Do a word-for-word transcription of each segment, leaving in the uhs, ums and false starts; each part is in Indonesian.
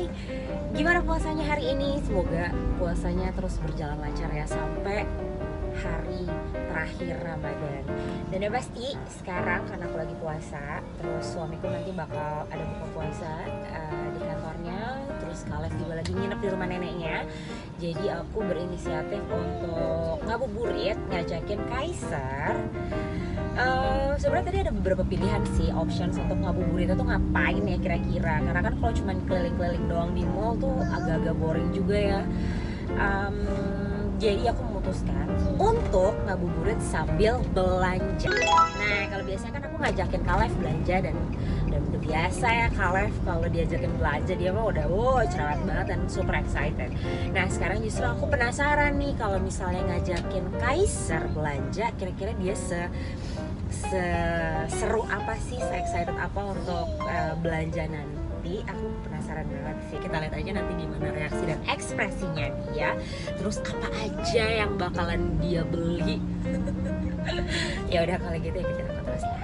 Gimana puasanya hari ini? Semoga puasanya terus berjalan lancar ya sampai hari terakhir Ramadan. Dan yang pasti sekarang karena aku lagi puasa, terus suamiku nanti bakal ada buka puasa uh, di kantornya, terus Kalev juga lagi nginep di rumah neneknya. Jadi aku berinisiatif untuk ngabuburit, ngajakin Kaisar. Uh, sebenarnya tadi ada beberapa pilihan sih options untuk ngabuburit itu ngapain ya kira-kira, karena kan kalau cuma keliling-keliling doang di mall tuh agak-agak boring juga ya. um, jadi aku memutuskan untuk ngabuburit sambil belanja. Nah kalau biasanya kan aku ngajakin Kalev belanja, dan dan udah biasa ya Kalev kalau diajakin belanja dia mah udah wow cerewet banget dan super excited. Nah sekarang justru aku penasaran nih kalau misalnya ngajakin Kaisar belanja, kira-kira dia se seru apa sih, se-excited apa untuk uh, belanja nanti. Aku penasaran banget sih, kita lihat aja nanti gimana reaksi dan ekspresinya dia, terus apa aja yang bakalan dia beli. Ya udah kalau gitu ya kita nonton terus lah.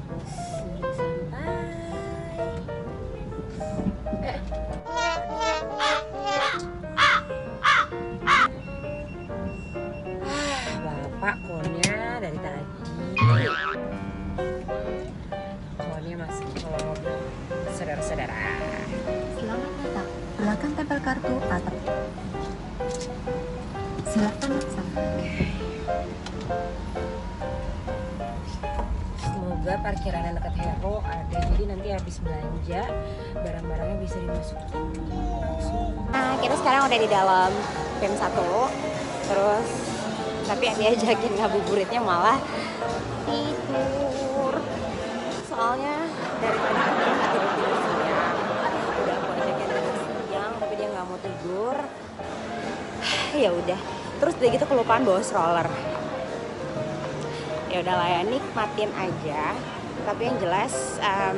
Bapak konnya dari tadi. Konnya masih kalau mobil. Saudara-saudara, Selamat datang. Silakan tempel kartu atau silakan laksanakan. Semoga parkiran yang dekat Hero ada, jadi nanti habis belanja barang-barangnya bisa dimasukin langsung. Nah kita sekarang udah di dalam P M satu, terus tapi yang diajakin ngabuburitnya malah tidur. Soalnya dari tadi tuh dia nggak tidur tidur siang, udah aku ajakin tidur siang tapi dia nggak mau tidur. Ya udah, terus udah gitu kelupaan bawa stroller. Ya udahlah ya, nikmatin aja. Tapi yang jelas um,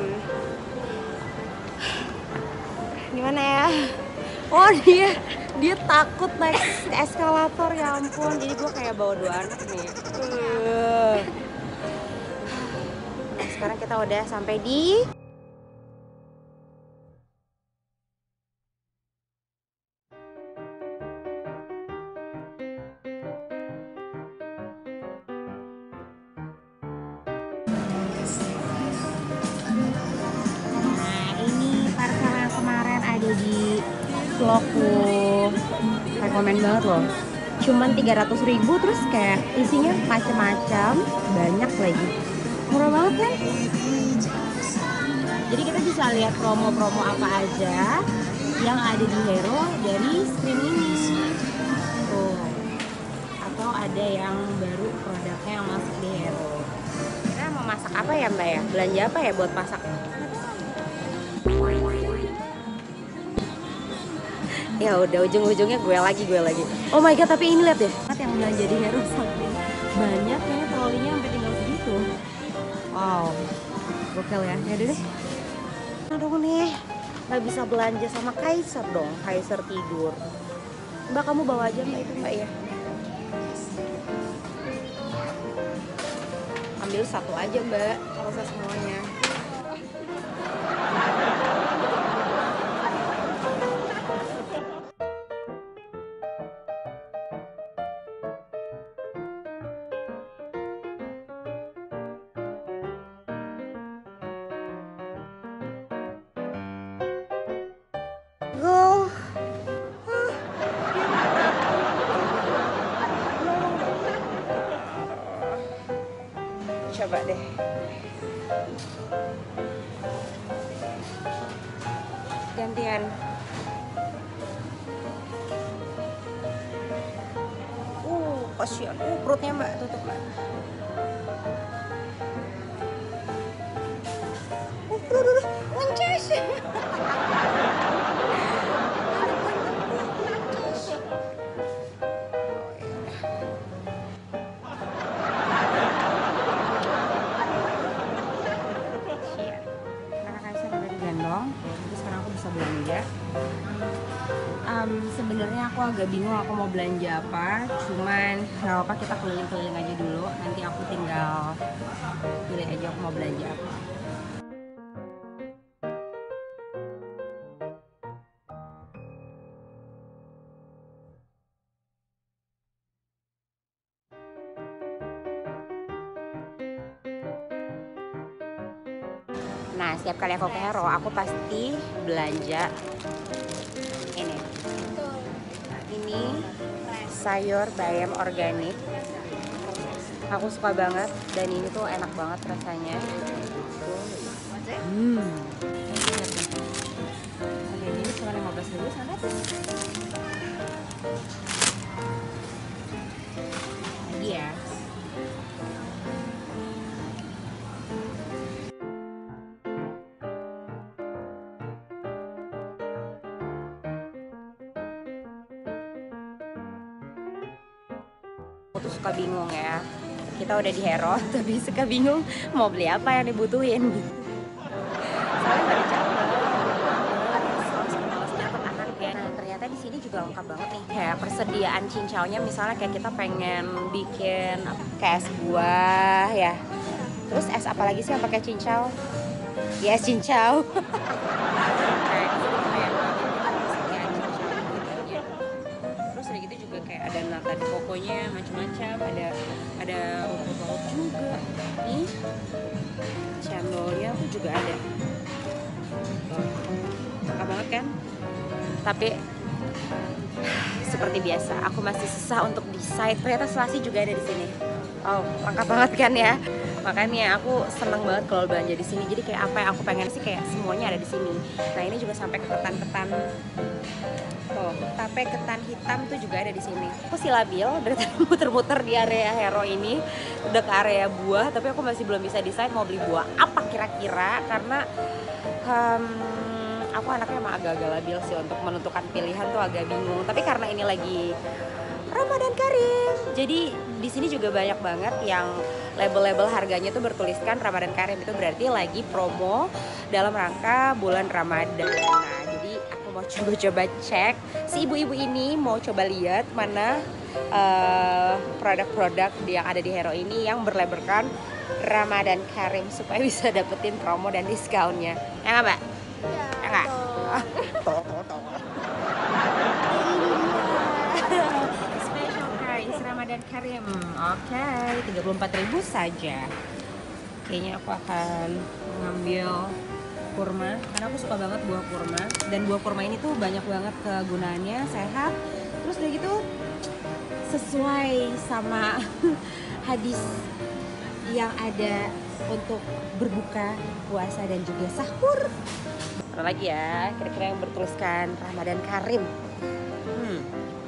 gimana ya? Oh dia dia takut naik eskalator, ya ampun. Jadi gue kayak bawa dua anak nih. Uh. Nah sekarang kita udah sampai di di vlogku, rekomen banget loh. Cuman tiga ratus ribu, terus kayak isinya macam-macam, banyak lagi, murah banget kan. Jadi kita bisa lihat promo-promo apa aja yang ada di Hero dari screen ini tuh, atau ada yang baru produknya yang masuk di Hero. Kita mau masak apa ya mbak ya, belanja apa ya buat masak? Ya udah, ujung-ujungnya gue lagi gue lagi. Oh my god, tapi ini lihat deh, yang belanja di Hero saking banyak, kayaknya trolinya sampai tinggal segitu. Wow, gokil ya. Ya udah deh. Aduh nih, nggak bisa belanja sama Kaisar dong. Kaisar tidur. Mbak kamu bawa aja mbak itu mbak ya. Ambil satu aja mbak, nggak usah semuanya. Go. Coba deh. Gantian. Uh, kasihan. Uh, perutnya mbak, tutup mbak. Uh, duh, duh, duh. Wences. Belanja. Um, sebenarnya aku agak bingung aku mau belanja apa, cuman nggak apa, kita keliling-keliling aja dulu. Nanti aku tinggal pilih aja aku mau belanja apa. Nah, setiap kali aku ke Hero, aku pasti belanja ini. Ini sayur bayam organik. Aku suka banget dan ini tuh enak banget rasanya. Hmm. Oke, ini cuma lima belas ribu sangat. Lagi ya. Aku tuh suka bingung ya. Kita udah di Hero, tapi suka bingung mau beli apa yang dibutuhin. Soalnya nggak dicatat. Nah, ternyata di sini juga lengkap banget nih. Kayak persediaan cincaunya, misalnya kayak kita pengen bikin kayak es buah ya. Terus es apa lagi sih yang pakai cincau? Ya, es cincau. Terus udah gitu juga kayak ada nata de coconya macam-macam, ada ada rumput laut juga. Nih, cendolnya tuh juga ada. Tuh, lengkap banget kan? Tapi seperti biasa, aku masih susah untuk decide. Ternyata selasi juga ada di sini. Oh, lengkap banget kan ya? Makanya aku seneng banget kalau belanja di sini. Jadi kayak apa yang aku pengen sih kayak semuanya ada di sini. Nah, ini juga sampai ke ketan-ketan. Oh, tape ketan hitam tuh juga ada di sini. Aku sih labil dari tadi muter-muter di area Hero ini, udah ke area buah, tapi aku masih belum bisa decide mau beli buah apa kira-kira karena um, aku anaknya emang agak-agak labil sih untuk menentukan pilihan tuh agak bingung. Tapi karena ini lagi Ramadan Karim, jadi di sini juga banyak banget yang label-label harganya tuh bertuliskan Ramadan Karim, itu berarti lagi promo dalam rangka bulan Ramadan. Nah, jadi aku mau coba-coba cek si ibu-ibu ini, mau coba lihat mana uh, produk-produk yang ada di Hero ini yang berlabelkan Ramadan Karim supaya bisa dapetin promo dan diskonnya. Ya nggak, Mbak? Ya nggak? Special price Ramadan Karim. Oke, okay, tiga puluh empat ribu saja. Kayaknya aku akan mengambil kurma karena aku suka banget buah kurma, dan buah kurma ini tuh banyak banget kegunaannya, sehat. Terus udah gitu sesuai sama hadis yang ada untuk berbuka puasa dan juga sahur. Mana lagi ya kira-kira yang bertuliskan Ramadan Karim? Hmm.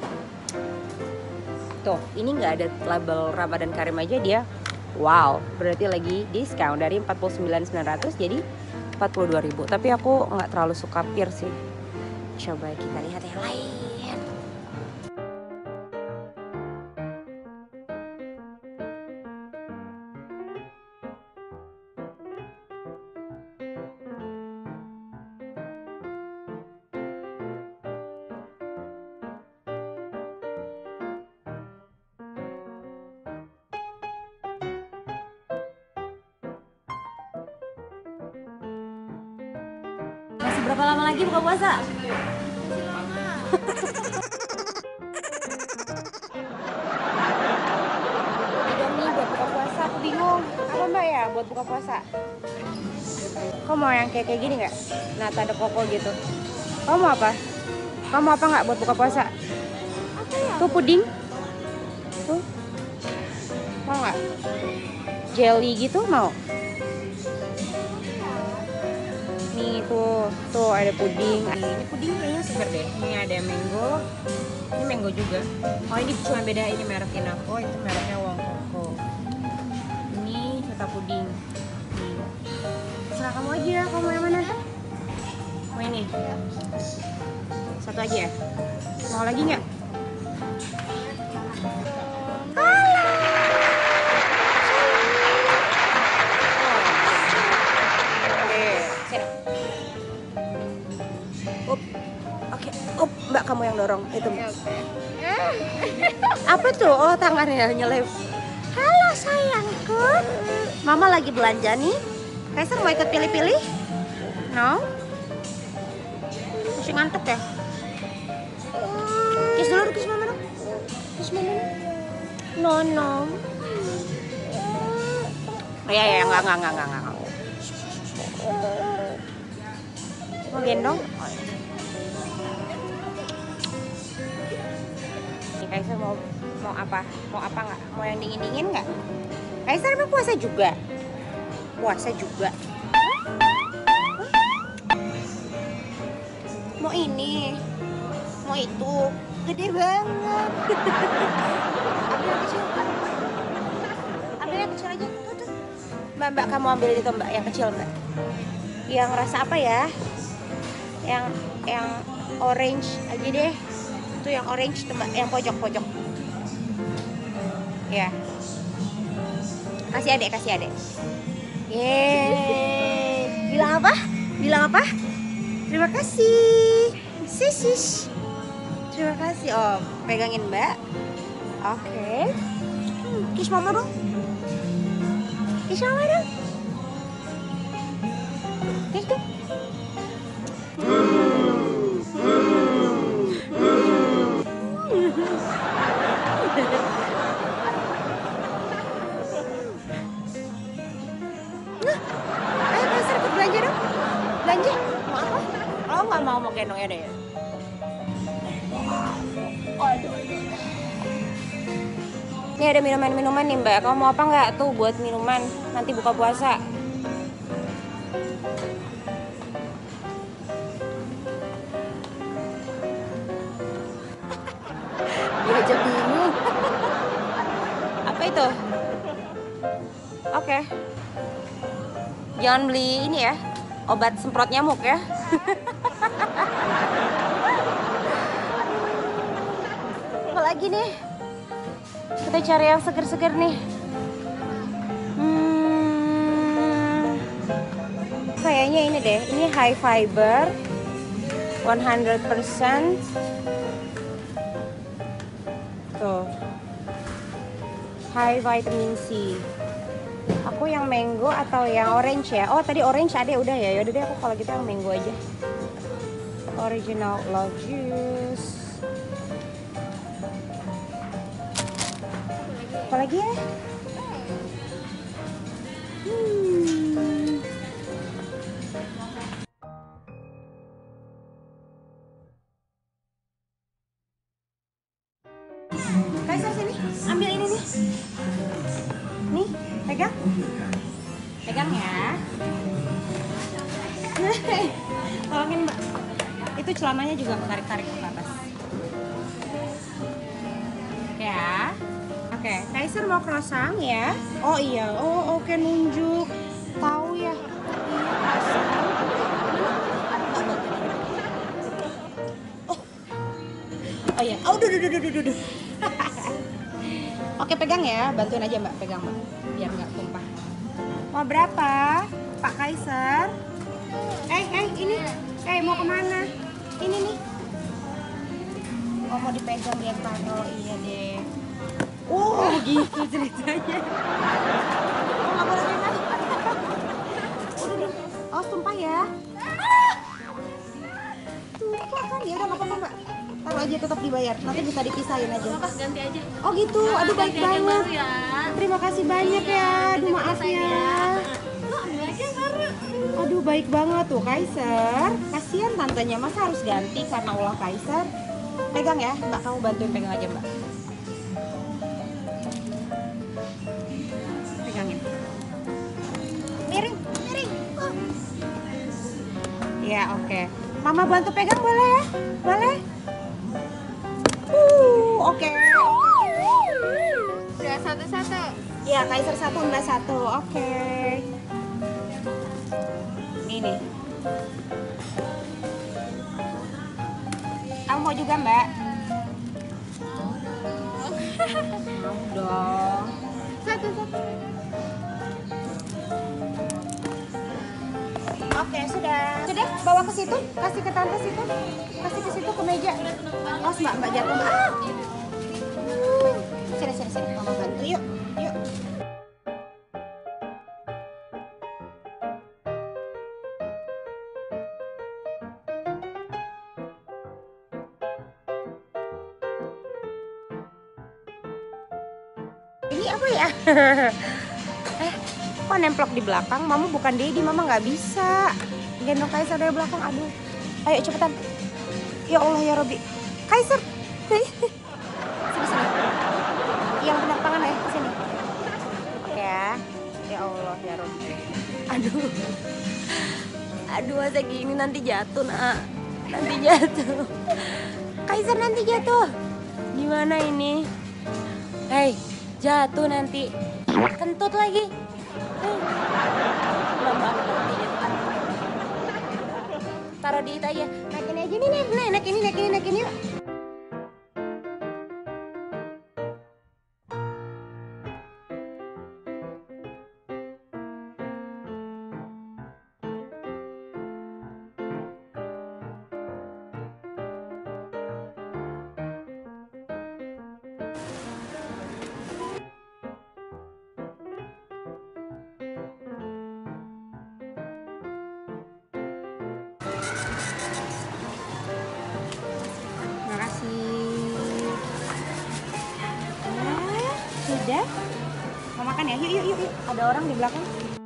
Tuh, ini nggak ada label Ramadan Karim aja dia. Wow, berarti lagi diskon dari empat puluh sembilan ribu sembilan ratus jadi empat puluh dua ribu. Tapi aku nggak terlalu suka pir sih. Coba kita lihat yang lain. Masih berapa lama lagi buka puasa? Masih lama. Indomie buat buka puasa, aku bingung. Apa Mbak ya buat buka puasa? Kau mau yang kayak kayak gini nggak? Nata de coco gitu. Kau mau apa? Kau mau apa nggak buat buka puasa? Apa ya? Tuh puding. Tuh. Mau nggak? Jelly gitu mau? Nih tuh, tuh ada puding. Ini puding kayaknya segar deh. Ini ada mango. Ini mango juga. Oh, ini cuma beda, ini merek Inako, itu mereknya Wong Koko. Ini kita puding. Nih. Serah kamu aja, kamu yang mana? Mau ini? Satu aja ya? Mau lagi nggak? Up, Mbak kamu yang dorong itu. Apa tuh? Oh, tangannya nyelip. Halo sayangku, Mama lagi belanja nih. Kaisar mau ikut pilih-pilih? No? Masih ngantuk ya? Kiss dulu, kiss Mama dong. Kiss Mama dong. No, no. Oh, ya, ya, enggak, enggak, enggak, enggak, enggak. Mau gendong? Nih Kaisar mau mau apa? Mau apa nggak? Mau yang dingin-dingin nggak? Kaisar emang puasa juga? Puasa juga. Mau ini, mau itu, gede banget. Ambil yang kecil, ambil yang kecil aja. Tuh, tuh. Mbak, mbak kamu ambil itu mbak, yang kecil mbak. Yang rasa apa ya? Yang yang orange aja deh. Itu yang orange tuh mbak, yang pojok-pojok. Ya. Kasih adek, kasih adek. Yeay. Bilang apa? Bilang apa? Terima kasih. Sisis. Terima kasih. Oh, pegangin mbak. Oke. Okay. Hmm, kiss mama dong. Kiss mama dong. Kiss dong. Nah, ayo Kaisar ikut belanja dong. Belanja. Mau apa? Oh nggak mau mau gendong ya deh. Ini ada minuman-minuman nih mbak. Kamu mau apa nggak tuh buat minuman? Nanti buka puasa. Dia aja bingung. Apa itu? Oke. Okay. Jangan beli ini ya. Obat semprot nyamuk ya. Apa lagi nih? Kita cari yang seger-seger nih. Hmm, kayaknya ini deh. Ini high fiber, one hundred percent. Tuh. High vitamin C. Aku yang mango atau yang orange ya? Oh tadi orange ada udah ya. Yaudah deh aku kalau gitu yang mango aja. Original love juice. Apa lagi ya? Hmm. Kaisar sini, ambil ini nih. Nih, pegang. Pegang ya. Tolongin mbak. Itu celananya juga tarik-tarik ke atas. Ya. Oke, okay. Kaisar mau croissant ya? Oh iya, oh oke okay, nunjuk. Tahu ya? Iya croissant. Oh, oh iya. Oh, duh, duh, duh, duh, duh. Oke pegang ya, bantuin aja mbak, pegang mbak, biar nggak tumpah. Mau berapa, Pak Kaisar? Eh, eh ini, eh mau kemana? Ini nih. Oh mau dipegang dia kan? Oh iya deh. Oh gitu ceritanya. Oh nggak boleh pegang. Udah deh. Oh tumpah ya. Tumpah kan? Ya udah nggak apa-apa mbak. Taruh aja tetap dibayar. Nanti bisa dipisahin aja. Pas ganti aja. Oh gitu. Aduh baik banget. Ya. Terima kasih banyak ya. Aduh maaf ya. Aduh baik banget tuh Kaisar. Kasihan tantenya masa harus ganti karena ulah Kaisar. Pegang ya, Mbak kamu bantuin pegang aja Mbak. Pegangin. Miring, miring. Oh. Ya oke. Okay. Mama bantu pegang boleh ya? Boleh? Uh, oke. Okay. Udah satu-satu. Ya Kaisar satu, Mbak satu. Oke. Okay. Ini. Kamu mau juga Mbak? Mau dong. Satu-satu. Oke sudah. Sudah bawa ke situ, kasih ke tante situ, kasih ke situ ke meja. Oh Mbak Mbak jatuh Mbak. Ah. Sini sini sini, mama bantu yuk, yuk. Ini apa ya? eh, Kok nemplok di belakang? Mama bukan Dedi, Mama nggak bisa gendong Kaisar dari belakang. Aduh, ayo cepetan. Ya Allah ya Robi, Kaisar. Sini sini. Yang benar tangan ya, sini. Oke ya. Ya Allah ya Robi. Aduh. Aduh, masa gini nanti jatuh, nak. Nanti jatuh. Kaisar nanti jatuh. Gimana ini? Hei, jatuh nanti. Kentut lagi. Hei. Lama nanti jatuh. Taruh di itu aja. Naikin aja nih, nih, nih, naik ini, naik ini, naik ini yuk. Makasih. Nah, sudah. Mau makan ya? Yuk, yuk, yuk, yuk. Ada orang di belakang.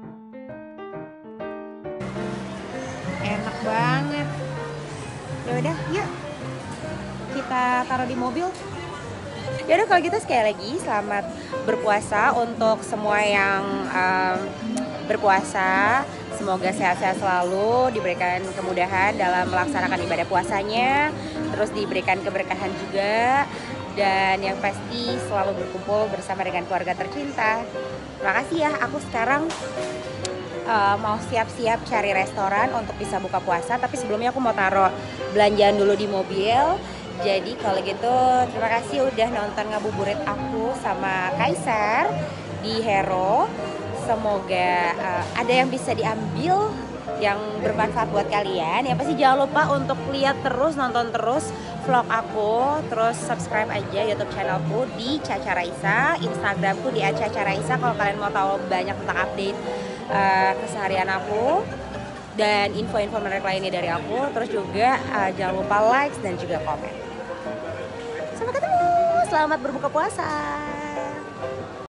Enak banget. Ya udah, yuk. Kita taruh di mobil. Ya udah kalau gitu sekali lagi selamat berpuasa untuk semua yang um, berpuasa. Semoga sehat-sehat selalu, diberikan kemudahan dalam melaksanakan ibadah puasanya, terus diberikan keberkahan juga, dan yang pasti selalu berkumpul bersama dengan keluarga tercinta. Terima kasih ya, aku sekarang uh, mau siap-siap cari restoran untuk bisa buka puasa, tapi sebelumnya aku mau taruh belanjaan dulu di mobil. Jadi kalau gitu terima kasih udah nonton ngabuburit aku sama Kaisar di Hero. Semoga uh, ada yang bisa diambil yang bermanfaat buat kalian. Yang pasti jangan lupa untuk lihat terus, nonton terus vlog aku. Terus subscribe aja YouTube channelku di Caca Raisa, Instagramku di et caca raisa kalau kalian mau tahu banyak tentang update uh, keseharian aku dan info-info menarik lainnya dari aku. Terus juga uh, jangan lupa like dan juga komen. Sampai ketemu, selamat berbuka puasa.